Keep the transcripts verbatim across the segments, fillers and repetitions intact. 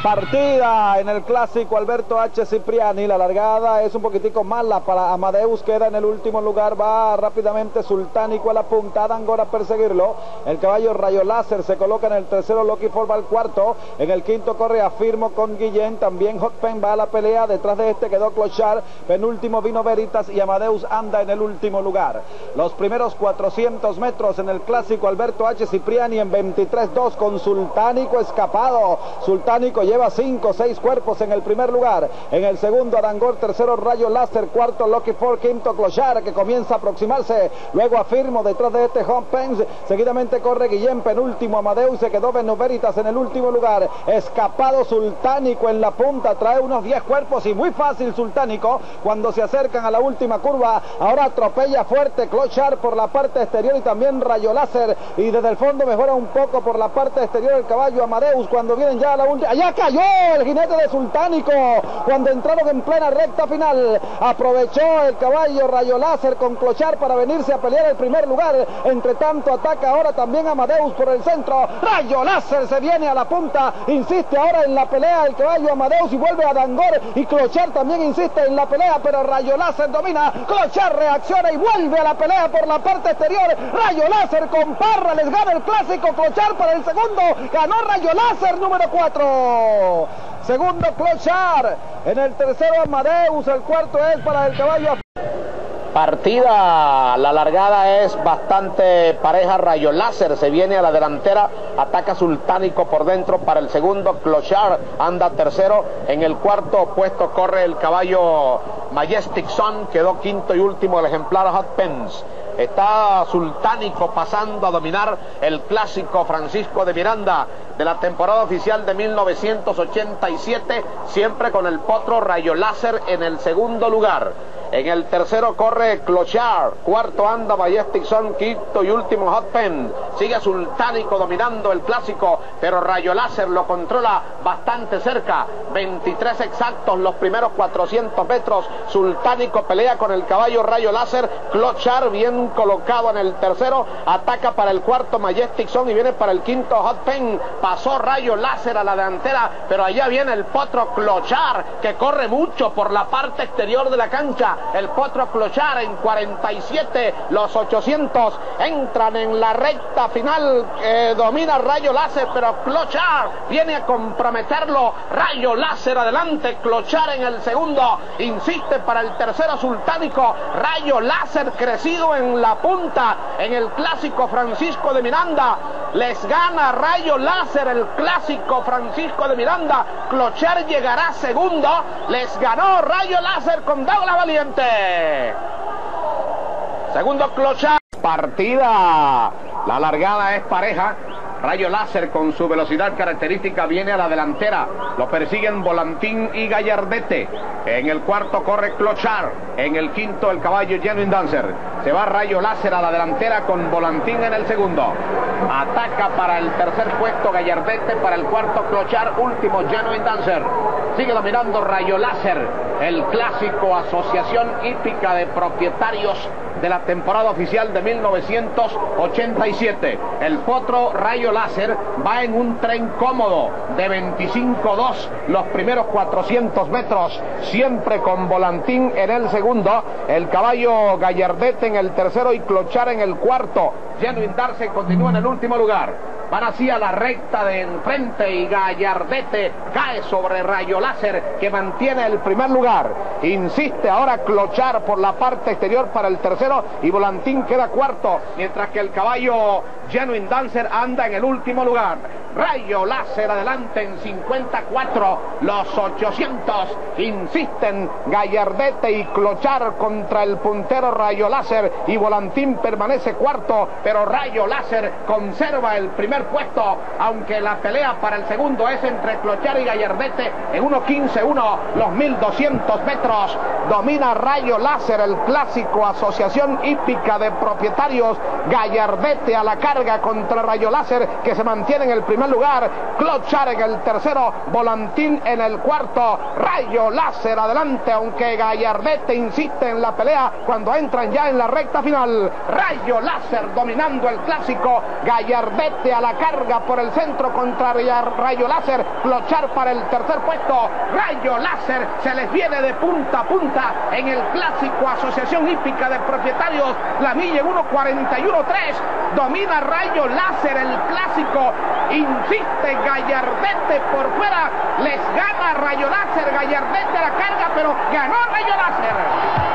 Partida en el clásico Alberto H. Cipriani. La largada es un poquitico mala para Amadeus, queda en el último lugar. Va rápidamente Sultánico a la punta, Dangor a perseguirlo. El caballo Rayo Láser se coloca en el tercero, Lucky Four va al cuarto. En el quinto corre Afirmo con Guillén. También Hot Pen va a la pelea. Detrás de este quedó Clochard. Penúltimo vino Veritas y Amadeus anda en el último lugar. Los primeros cuatrocientos metros en el clásico Alberto H. Cipriani en veintitrés dos con Sultánico escapado. Sultánico lleva cinco o seis cuerpos en el primer lugar. En el segundo Arangor, tercero Rayo Láser, cuarto Lucky Four, quinto Clochard que comienza a aproximarse. Luego Afirmo detrás de este Hot Pen. Seguidamente corre Guillén, penúltimo Amadeus, se quedó Beno Veritas en el último lugar. Escapado Sultánico en la punta, trae unos diez cuerpos y muy fácil Sultánico cuando se acercan a la última curva. Ahora atropella fuerte Clochard por la parte exterior y también Rayo Láser, y desde el fondo mejora un poco por la parte exterior el caballo Amadeus cuando vienen ya a la última. ¡Allá cayó el jinete de Sultánico! Cuando entraron en plena recta final, aprovechó el caballo Rayo Láser con Clochard para venirse a pelear el primer lugar. Entre tanto ataca ahora también Amadeus por el centro. Rayo Láser se viene a la punta, insiste ahora en la pelea el caballo Amadeus y vuelve a Dangor, y Clochard también insiste en la pelea, pero Rayo Láser domina. Clochard reacciona y vuelve a la pelea por la parte exterior. Rayo Láser con Parra les gana el clásico. Clochard para el segundo, ganó Rayo Láser número cuatro. Segundo Clochard, en el tercero Amadeus, el cuarto es para el caballo. Partida, la largada es bastante pareja. Rayo Láser se viene a la delantera, ataca Sultánico por dentro para el segundo. Clochard anda tercero. En el cuarto puesto corre el caballo Majestic Sun, quedó quinto y último el ejemplar Hot Pens. Está Sultánico pasando a dominar el clásico Francisco de Miranda de la temporada oficial de mil novecientos ochenta y siete, siempre con el potro Rayo Láser en el segundo lugar. En el tercero corre Clochard, cuarto anda Majestic Sun, quinto y último Hot Pen. Sigue Sultánico dominando el clásico, pero Rayo Láser lo controla bastante cerca. veintitrés exactos los primeros cuatrocientos metros. Sultánico pelea con el caballo Rayo Láser. Clochard bien colocado en el tercero, ataca para el cuarto Majestic Sun y viene para el quinto Hot Pen. Pasó Rayo Láser a la delantera, pero allá viene el potro Clochard, que corre mucho por la parte exterior de la cancha. El potro Clochard en cuarenta y siete, los ochocientos entran en la recta final. Eh, domina Rayo Láser, pero Clochard viene a comprometerlo. Rayo Láser adelante, Clochard en el segundo, insiste para el tercero Sultánico. Rayo Láser crecido en la punta en el clásico Francisco de Miranda. Les gana Rayo Láser el clásico Francisco de Miranda. Clochard llegará segundo. Les ganó Rayo Láser con Douglas Valiente. Segundo Clochard. Partida, la largada es pareja. Rayo Láser con su velocidad característica viene a la delantera. Lo persiguen Volantín y Gallardete. En el cuarto corre Clochard. En el quinto el caballo Genuine Dancer. Se va Rayo Láser a la delantera con Volantín en el segundo. Ataca para el tercer puesto Gallardete, para el cuarto Clochard, último Genuine Dancer. Sigue dominando Rayo Láser, el clásico Asociación Hípica de Propietarios de la temporada oficial de mil novecientos ochenta y siete. El potro Rayo Láser va en un tren cómodo de veinticinco dos los primeros cuatrocientos metros, siempre con Volantín en el segundo, el caballo Gallardete en el tercero y Clochard en el cuarto. Genuine Dancer continúa en el último lugar. Van así a la recta de enfrente y Gallardete cae sobre Rayo Láser, que mantiene el primer lugar. Insiste ahora Clochard por la parte exterior para el tercero y Volantín queda cuarto, mientras que el caballo Genuine Dancer anda en el último lugar. Rayo Láser adelante en cincuenta y cuatro, los ochocientos insisten Gallardete y Clochard contra el puntero Rayo Láser, y Volantín permanece cuarto, pero Rayo Láser conserva el primer puesto, aunque la pelea para el segundo es entre Clochard y Gallardete en uno quince uno los mil doscientos metros. Domina Rayo Láser, el clásico Asociación Hípica de Propietarios. Gallardete a la carga contra Rayo Láser, que se mantiene en el primer primer lugar, Clochar en el tercero, Volantín en el cuarto, Rayo Láser adelante, aunque Gallardete insiste en la pelea cuando entran ya en la recta final. Rayo Láser dominando el clásico, Gallardete a la carga por el centro contra Rayo Láser, Clochar para el tercer puesto. Rayo Láser se les viene de punta a punta en el clásico Asociación Hípica de Propietarios, la milla en uno cuarenta y uno tres, domina Rayo Láser el clásico, insiste Gallardete por fuera, les gana Rayo Láser, Gallardete a la carga, pero ganó Rayo Láser.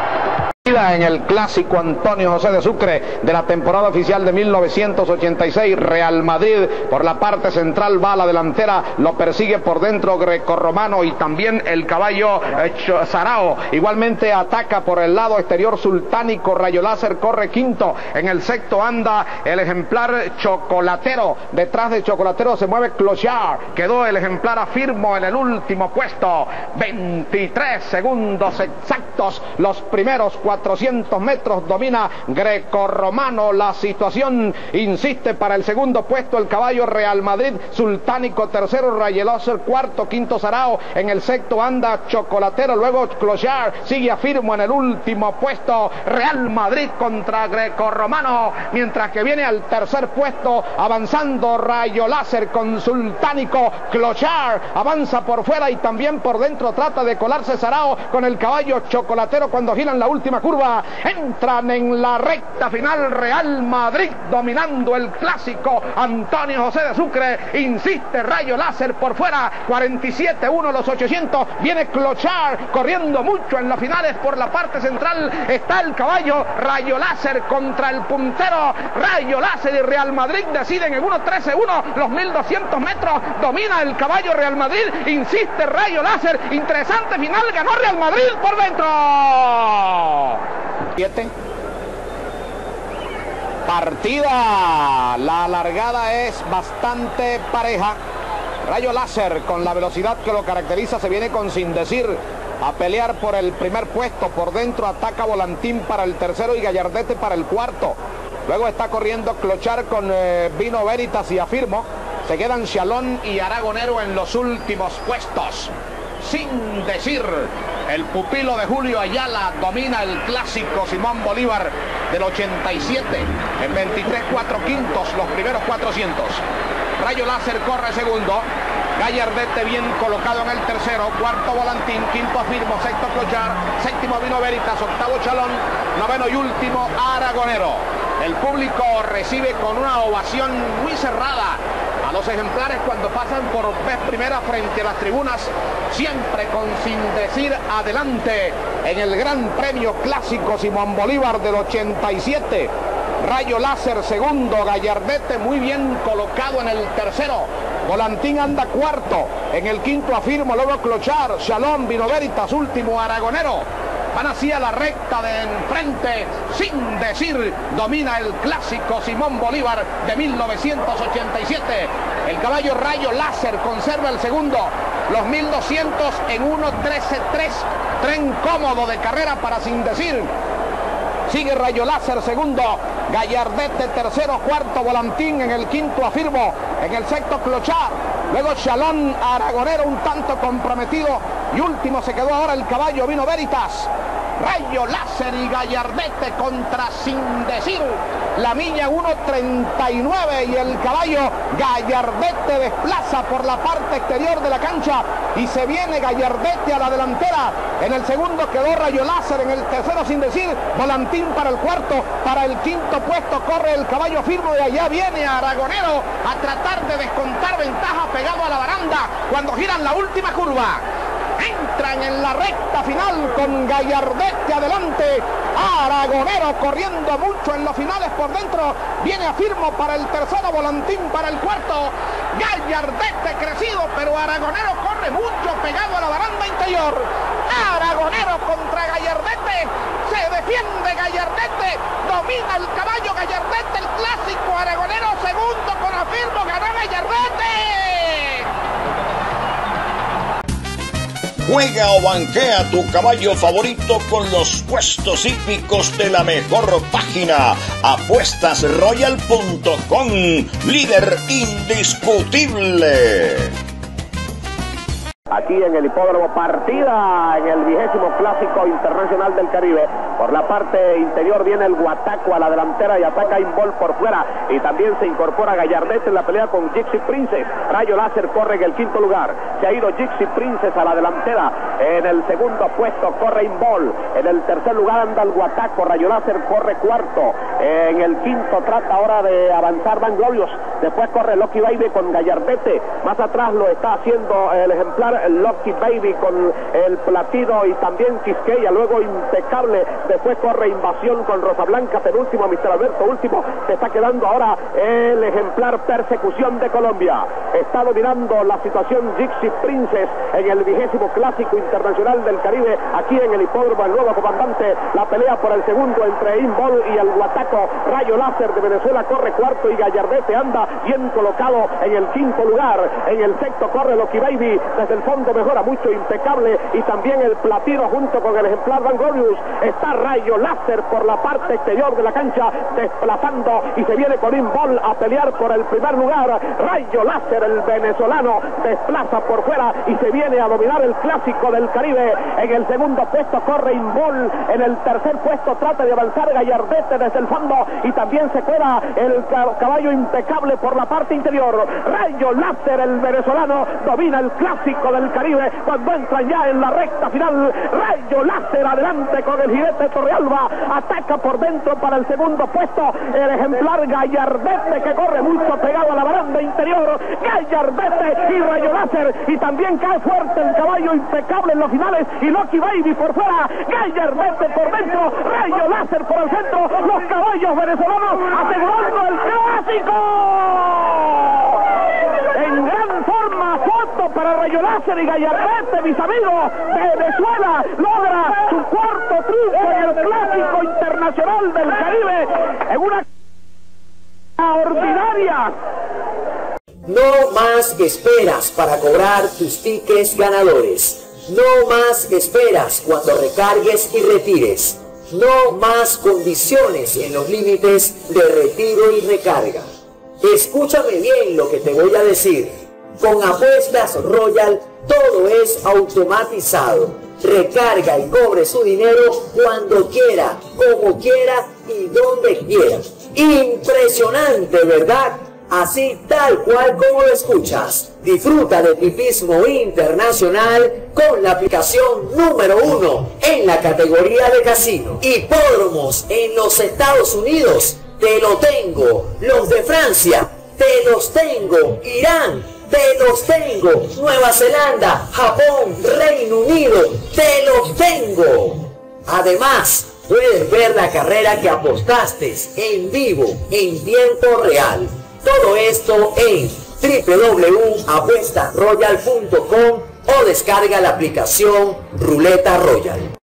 En el clásico Antonio José de Sucre de la temporada oficial de mil novecientos ochenta y seis, Real Madrid por la parte central va a la delantera, lo persigue por dentro Grecorromano y también el caballo eh, Sarao, igualmente ataca por el lado exterior Sultánico, Rayo Láser corre quinto, en el sexto anda el ejemplar Chocolatero, detrás de Chocolatero se mueve Clochar, quedó el ejemplar Afirmo en el último puesto, veintitrés segundos exactos, los primeros cuatrocientos metros, domina Grecorromano la situación, insiste para el segundo puesto el caballo Real Madrid, Sultánico tercero, Rayo Láser cuarto, quinto Sarao, en el sexto anda Chocolatero, luego Clochar, sigue Afirmo en el último puesto, Real Madrid contra Grecorromano, mientras que viene al tercer puesto avanzando Rayo Láser con Sultánico, Clochar avanza por fuera y también por dentro trata de colarse Sarao con el caballo Chocolatero cuando giran la última curva, entran en la recta final, Real Madrid dominando el clásico Antonio José de Sucre, insiste Rayo Láser por fuera, cuarenta y siete uno los ochocientos, viene Clochar corriendo mucho en las finales por la parte central, está el caballo Rayo Láser contra el puntero, Rayo Láser y Real Madrid deciden en uno trece uno los mil doscientos metros, domina el caballo Real Madrid, insiste Rayo Láser, interesante final, ganó Real Madrid por dentro. Siete. Partida, la largada es bastante pareja. Rayo Láser con la velocidad que lo caracteriza se viene con Sin Decir a pelear por el primer puesto, por dentro ataca Volantín para el tercero y Gallardete para el cuarto, luego está corriendo Clochar con eh, Vino Veritas y Afirmo, se quedan Chalón y Aragonero en los últimos puestos. Sin Decir, el pupilo de Julio Ayala domina el clásico Simón Bolívar del ochenta y siete en veintitrés cuatro quintos los primeros cuatrocientos. Rayo Láser corre segundo, Gallardete bien colocado en el tercero, cuarto Volantín, quinto Afirmo, sexto Clochar, séptimo Vino Veritas, octavo Chalón, noveno y último Aragonero. El público recibe con una ovación muy cerrada a los ejemplares cuando pasan por vez primera frente a las tribunas, siempre con Sin Decir adelante en el Gran Premio Clásico Simón Bolívar del ochenta y siete. Rayo Láser segundo, Gallardete muy bien colocado en el tercero, Volantín anda cuarto, en el quinto Afirmo, luego Clochar, Chalón, Vino Veritas, último Aragonero. Van así a la recta de enfrente, Sin Decir domina el clásico Simón Bolívar de mil novecientos ochenta y siete. El caballo Rayo Láser conserva el segundo, los mil doscientos en uno trece tres, tren cómodo de carrera para Sin Decir. Sigue Rayo Láser segundo, Gallardete tercero, cuarto Volantín, en el quinto Afirmo, en el sexto Clochar, luego Chalón, Aragonero un tanto comprometido y último se quedó ahora el caballo Vino Veritas. Rayo Láser y Gallardete contra Sin Decir, la milla uno treinta y nueve y el caballo Gallardete desplaza por la parte exterior de la cancha y se viene Gallardete a la delantera. En el segundo quedó Rayo Láser, en el tercero Sin Decir, Volantín para el cuarto, para el quinto puesto corre el caballo Afirmo y allá viene Aragonero a tratar de descontar ventaja pegado a la baranda cuando giran la última curva. Entran en la recta final con Gallardete adelante, Aragonero corriendo mucho en los finales por dentro, viene Afirmo para el tercero, Volantín para el cuarto, Gallardete crecido, pero Aragonero corre mucho pegado a la baranda interior. Aragonero contra Gallardete, se defiende Gallardete, domina el caballo Gallardete, el clásico Aragonero segundo con Afirmo, ganó Gallardete. Juega o banquea tu caballo favorito con los puestos hípicos de la mejor página, apuestas royal punto com, líder indiscutible. Aquí en el hipódromo, partida en el vigésimo clásico internacional del Caribe. Por la parte interior viene el Guataco a la delantera y ataca Imbol por fuera, y también se incorpora Gallardete en la pelea con Gypsy Princess. Rayo Láser corre en el quinto lugar, se ha ido Gypsy Princess a la delantera. En el segundo puesto corre Imbol, en el tercer lugar anda el Guataco, Rayo Láser corre cuarto, en el quinto trata ahora de avanzar Van Glorious, después corre Lucky Baby con Gallardete, más atrás lo está haciendo el ejemplar Lucky Baby con el Platido y también Quisqueya, luego Impecable, después corre Invasión con Rosa Blanca, penúltimo mister Alberto, último se está quedando ahora el ejemplar Persecución de Colombia. Está dominando la situación Gypsy Princess en el vigésimo clásico internacional del Caribe, aquí en el hipódromo El Nuevo Comandante. La pelea por el segundo entre Imbol y el Guataco. Rayo Láser de Venezuela corre cuarto y Gallardete anda bien colocado en el quinto lugar. En el sexto corre Lucky Baby, desde el fondo mejora mucho Impecable y también el Platino junto con el ejemplar Van Glorious. Está Rayo Láser por la parte exterior de la cancha desplazando y se viene con Imbol a pelear por el primer lugar. Rayo Láser, el venezolano, desplaza por fuera y se viene a dominar el clásico del Caribe. En el segundo puesto corre Imbol, en el tercer puesto trata de avanzar Gallardete desde el fondo y también se queda el caballo Impecable por la parte interior. Rayo Láser, el venezolano, domina el clásico del Caribe cuando entra ya en la recta final. Rayo Láser adelante con el jinete Torrealba, ataca por dentro para el segundo puesto el ejemplar Gallardete, que corre mucho pegado a la baranda interior. Gallardete y Rayo Láser, y también cae fuerte el caballo Impecable en los finales y Lucky Baby por fuera. Gallardete por dentro, Rayo Láser por el centro, los caballos venezolanos asegurando el clásico. En gran forma, foto para Rayo Láser y Gallardete, mis amigos. Venezuela logra su cuarto triunfo en el clásico internacional del Caribe en una ordinaria. No más esperas para cobrar tus tickets ganadores. No más esperas cuando recargues y retires. No más condiciones en los límites de retiro y recarga. Escúchame bien lo que te voy a decir. Con Apuestas Royal todo es automatizado. Recarga y cobre su dinero cuando quiera, como quiera y donde quiera. Impresionante, ¿verdad? Así tal cual como lo escuchas. Disfruta de tipismo internacional con la aplicación número uno en la categoría de casino. Hipódromos en los Estados Unidos, te lo tengo. Los de Francia, te los tengo. Irán, te los tengo. Nueva Zelanda, Japón, Reino Unido, te los tengo. Además, puedes ver la carrera que apostaste en vivo, en tiempo real. Todo esto en w w w punto apuestas royal punto com o descarga la aplicación Ruleta Royal.